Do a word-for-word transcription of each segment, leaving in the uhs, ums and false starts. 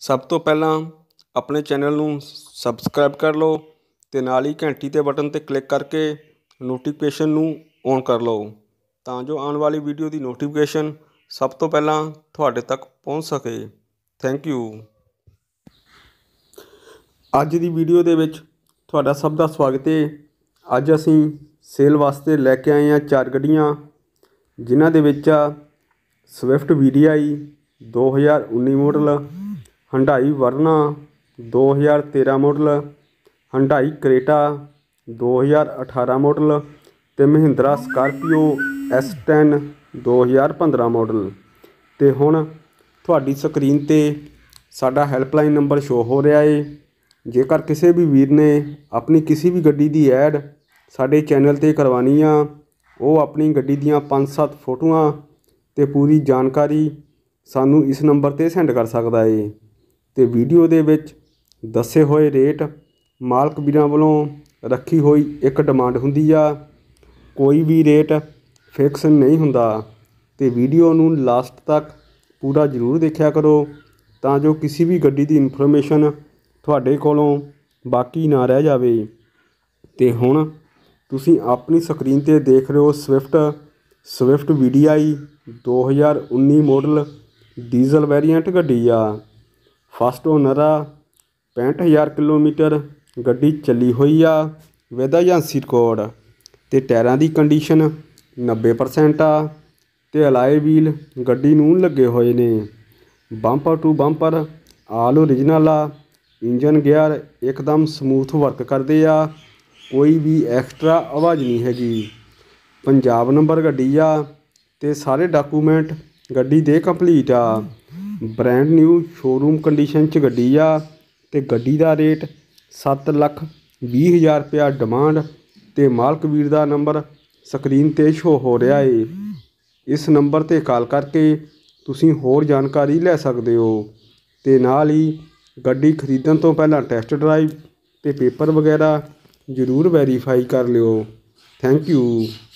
सब तो पहला अपने चैनल नूं सबसक्राइब कर लो ते नाल ही घंटी ते बटन ते क्लिक करके नोटिफिकेशन नूं ऑन कर लो तां जो आने वाली वीडियो की नोटिफिकेशन सब तो पहला तुहाडे तक पहुँच सके। Thank you. अज की वीडियो दे विच तुहाडा सब का स्वागत है। अज असीं सेल वास्ते लैके आए हैं चार गड्डियां जिन्हां दे विच आ स्विफ्ट वी डी आई दो हज़ार उन्नी मॉडल, हुंडई वरना दो हज़ार तेरह मॉडल, हुंडई क्रेटा दो हज़ार अठारह मॉडल ते महिंद्रा स्कार्पियो एस टेन दो हज़ार पंद्रह मॉडल। तो हुण तुहाडी स्क्रीन ते साडा हैल्पलाइन नंबर शो हो रहा है। जेकर किसी भी वीर ने अपनी किसी भी गड्डी की ऐड साडे चैनल ते करवानी आ, वो अपनी गड्डी दियां पांच सत्त फोटोआं ते पूरी जानकारी सानू इस नंबर ते सेंड कर सकदा है। ते वीडियो दे विच दस्से होए रेट मालक वीरां वालों रखी हुई एक डिमांड हुंदी आ, कोई भी रेट फिक्स नहीं हुंदा। ते वीडियो नूं लास्ट तक पूरा जरूर देखा करो तां जो किसी भी गड्डी की इन्फॉर्मेशन तुहाडे कोलों बाकी ना रह जावे। ते हुण तुसीं अपनी स्क्रीन ते देख रहे हो Swift Swift V D I दो हज़ार उन्नी मॉडल डीजल वेरिएंट गड्डी आ। फस्ट ओनर आ, पैंठ हज़ार किलोमीटर गड्डी चली हुई आ विद एजेंसी रिकॉर्ड। ते टायरां दी कंडीशन नब्बे परसेंट आ ते अलाए व्हील गड्डी नूं लगे हुए ने। Bumper to bumper all original आ। इंजन गियर एकदम समूथ वर्क करते आ, कोई भी एक्सट्रा आवाज़ नहीं हैगी। पंजाब नंबर गड्डी आ ते सारे डॉकूमेंट गड्डी दे कंप्लीट आ। ब्रांड न्यू शोरूम कंडीशन च गड्डी आ ते गड्डी का रेट सत्त लख भी हज़ार रुपया डिमांड ते मालक वीर का नंबर स्क्रीन ते शो हो रहा है। इस नंबर ते कॉल करके तुसीं होर जानकारी लै सकते हो ते नाल ही गड्डी खरीदण तो पहला टैस्ट ड्राइव ते पेपर वगैरह जरूर वैरीफाई कर लियो। Thank you.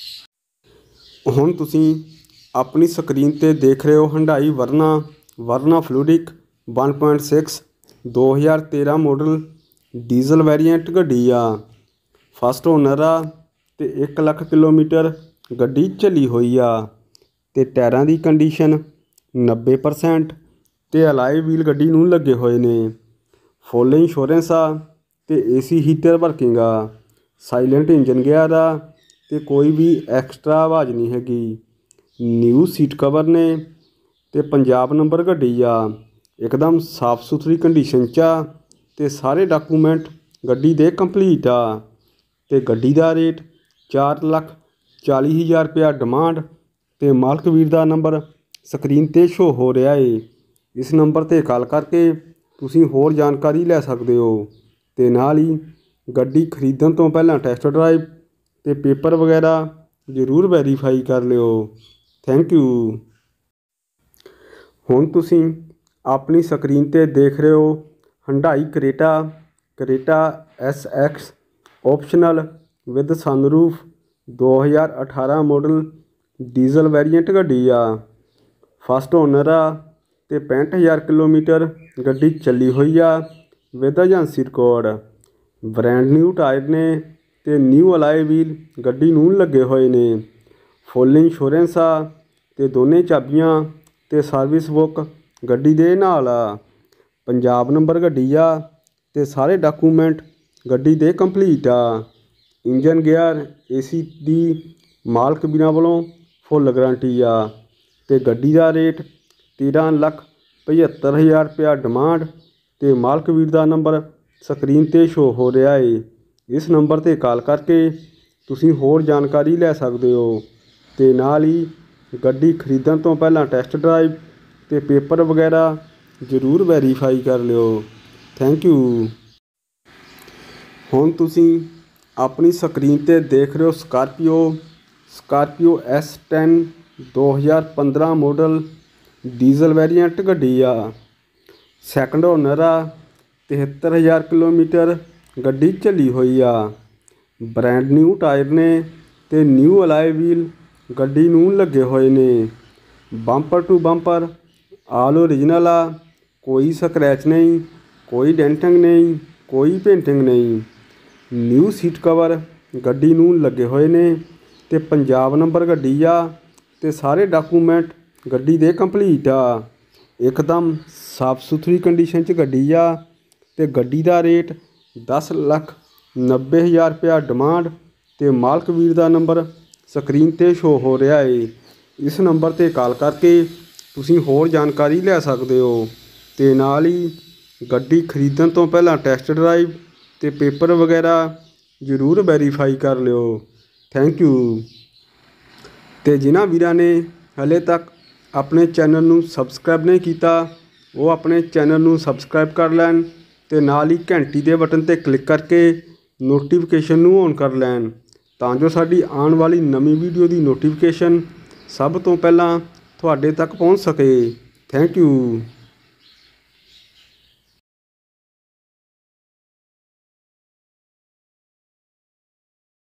हुण तुसीं अपनी स्क्रीन ते देख रहे हो हुंडई वरना वरना फ्लूडिक वन पॉइंट सिक्स दो हज़ार तेरह मॉडल डीजल वेरिएंट गड्डी आ। फस्ट ओनर आ ते एक लख किलोमीटर गड्डी चली हुई आ ते टायरां दी कंडीशन नब्बे परसेंट ते अलाए व्हील गड्डी नूं लगे हुए ने। फुल इंश्योरेंस आ ते ए सी हीटर वर्किंग आ। साइलेंट इंजन गियर आ ते कोई भी एक्सट्रा आवाज़ नहीं हैगी। न्यू सीट कवर ने ते पंजाब नंबर गड्डी आ, एकदम साफ सुथरी कंडीशन च आ ते सारे डॉकूमेंट गड्डी दे कंप्लीट आ। ते गड्डी का रेट चार लख चाली हज़ार रुपया डिमांड ते मालक वीर का नंबर स्क्रीन ते शो हो रहा है। इस नंबर ते कॉल करके तुसीं होर जानकारी लै सकते हो ते नाल ही गड्डी खरीदण तो पहला टैस्ट ड्राइव ते पेपर वगैरह जरूर वैरीफाई कर लियो। Thank you. हुण तुसीं अपनी स्क्रीन ते देख रहे हो Hyundai Creta Creta S X optional with sunroof दो हज़ार अठारह मॉडल डीजल वेरिएंट गड्डी आ। फस्ट ओनर आ ते पैंठ हज़ार किलोमीटर गड्डी चली हुई आ with agency record. Brand new tyre ने ते न्यू अलाए व्हील गड्डी नूं लगे हुए ने। फुल इंश्योरेंस आ ते दोनों चाबियां ते सर्विस बुक गड्डी दे नाल आ। पंजाब नंबर गड्डी आ ते सारे डॉकूमेंट गड्डी दे कंप्लीट आ। इंजन गियर ए सी दी मालक वीरां वालों फुल गारंटी आ ते गड्डी का रेट तेरह लख पचहत्तर हज़ार रुपया डिमांड ते मालक वीर का नंबर स्क्रीन ते शो हो रहा है। इस नंबर ते कॉल करके तुसीं होर जानकारी लै सकते हो ते नाल ही गड्डी खरीदण तो पहला टैस्ट ड्राइव ते पेपर वगैरह जरूर वैरीफाई कर लियो। Thank you. हुण तुसीं अपनी स्क्रीन ते देख रहे हो स्कार्पियो स्कार्पियो एस टेन दो हज़ार पंद्रह मॉडल डीजल वेरिएंट गड्डी आ। सैकंड ओनर आ, तिहत्तर हज़ार किलोमीटर गड्डी चली हुई आ। ब्रांड न्यू टायर ने ते न्यू अलाए व्हील गड्डी नूं लगे हुए ने। Bumper to bumper all original आ, कोई स्क्रैच नहीं, कोई डेंटिंग नहीं, कोई पेंटिंग नहीं। न्यू सीट कवर गड्डी नूं लगे हुए ने ते पंजाब नंबर गड्डी आ ते सारे डॉकूमेंट गड्डी दे कंप्लीट आ। एकदम साफ सुथरी कंडीशन च गड्डी आ ते गड्डी दा रेट दस लख नब्बे हज़ार रुपया डिमांड ते मालक वीर दा नंबर ਸਕਰੀਨ ਤੇ ਸ਼ੋ ਹੋ ਰਿਹਾ ਹੈ। ਇਸ ਨੰਬਰ ਤੇ ਕਾਲ ਕਰਕੇ ਤੁਸੀਂ ਹੋਰ ਜਾਣਕਾਰੀ ਲੈ ਸਕਦੇ ਹੋ ਤੇ ਨਾਲ ਹੀ ਗੱਡੀ ਖਰੀਦਣ ਤੋਂ ਪਹਿਲਾਂ ਟੈਸਟ ਡਰਾਈਵ ਤੇ ਪੇਪਰ ਵਗੈਰਾ ਜ਼ਰੂਰ ਵੈਰੀਫਾਈ ਕਰ ਲਿਓ। Thank you. ਤੇ ਜਿਨ੍ਹਾਂ ਵੀਰਾਂ ਨੇ ਹਲੇ ਤੱਕ ਆਪਣੇ ਚੈਨਲ ਨੂੰ ਸਬਸਕ੍ਰਾਈਬ ਨਹੀਂ ਕੀਤਾ ਉਹ ਆਪਣੇ ਚੈਨਲ ਨੂੰ ਸਬਸਕ੍ਰਾਈਬ ਕਰ ਲੈਣ ਤੇ ਨਾਲ ਹੀ ਘੰਟੀ ਦੇ ਬਟਨ ਤੇ ਕਲਿੱਕ ਕਰਕੇ ਨੋਟੀਫਿਕੇਸ਼ਨ ਨੂੰ ਔਨ ਕਰ ਲੈਣ ਤਾਂ ਜੋ ਸਾਡੀ ਆਉਣ ਵਾਲੀ ਨਵੀਂ ਵੀਡੀਓ ਦੀ ਨੋਟੀਫਿਕੇਸ਼ਨ ਸਭ ਤੋਂ ਪਹਿਲਾਂ ਤੁਹਾਡੇ ਤੱਕ ਪਹੁੰਚ ਸਕੇ। Thank you.